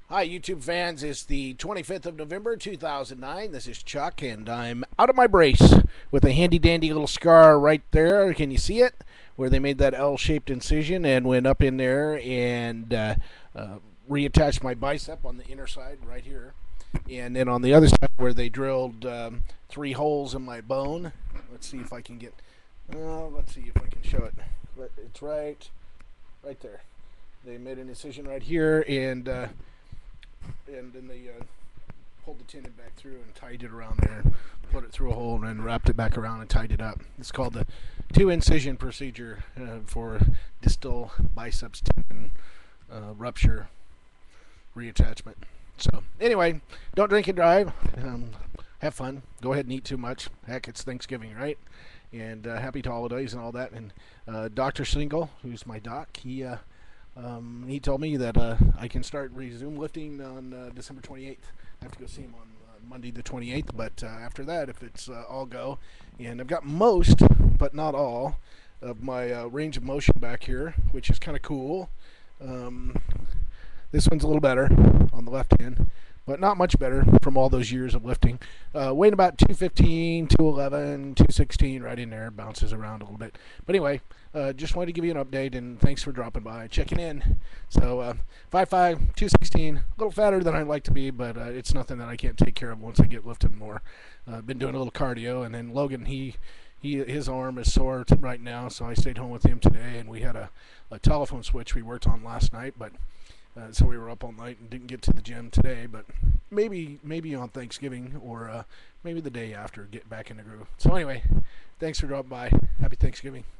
Hi, YouTube fans. It's the 25th of November, 2009. This is Chuck, and I'm out of my brace with a handy dandy little scar right there. Can you see it? Where they made that L-shaped incision and went up in there and reattached my bicep on the inner side right here. And then on the other side where they drilled 3 holes in my bone. Let's see if I can get, let's see if I can show it. It's right there. They made an incision right here, and then they pulled the tendon back through and tied it around there, put it through a hole, and then wrapped it back around and tied it up. It's called the 2 incision procedure for distal biceps tendon rupture reattachment. So anyway, don't drink and drive. Have fun. Go ahead and eat too much. Heck, it's Thanksgiving, right? And happy holidays and all that. And Dr. Single, who's my doc, he told me that I can resume lifting on December 28th. I have to go see him on Monday the 28th, but after that, if it's all go, and I've got most, but not all, of my range of motion back here, which is kind of cool. This one's a little better on the left hand, but not much better from all those years of lifting. Weighing about 215, 211, 216, right in there. Bounces around a little bit. But anyway, just wanted to give you an update, and thanks for dropping by, checking in. So 5'5", 216, a little fatter than I'd like to be, but it's nothing that I can't take care of once I get lifting more. Been doing a little cardio, and then Logan, his arm is sore right now, so I stayed home with him today, and we had a telephone switch we worked on last night, but so we were up all night and didn't get to the gym today, but maybe on Thanksgiving or maybe the day after, get back in the groove. So anyway, thanks for dropping by. Happy Thanksgiving.